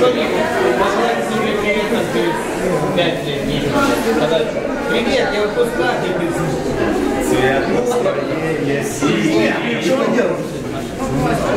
пожелать себе привет на 5 лет. Привет, я выпускатель. Цвет настроения синий. Что вы делаете?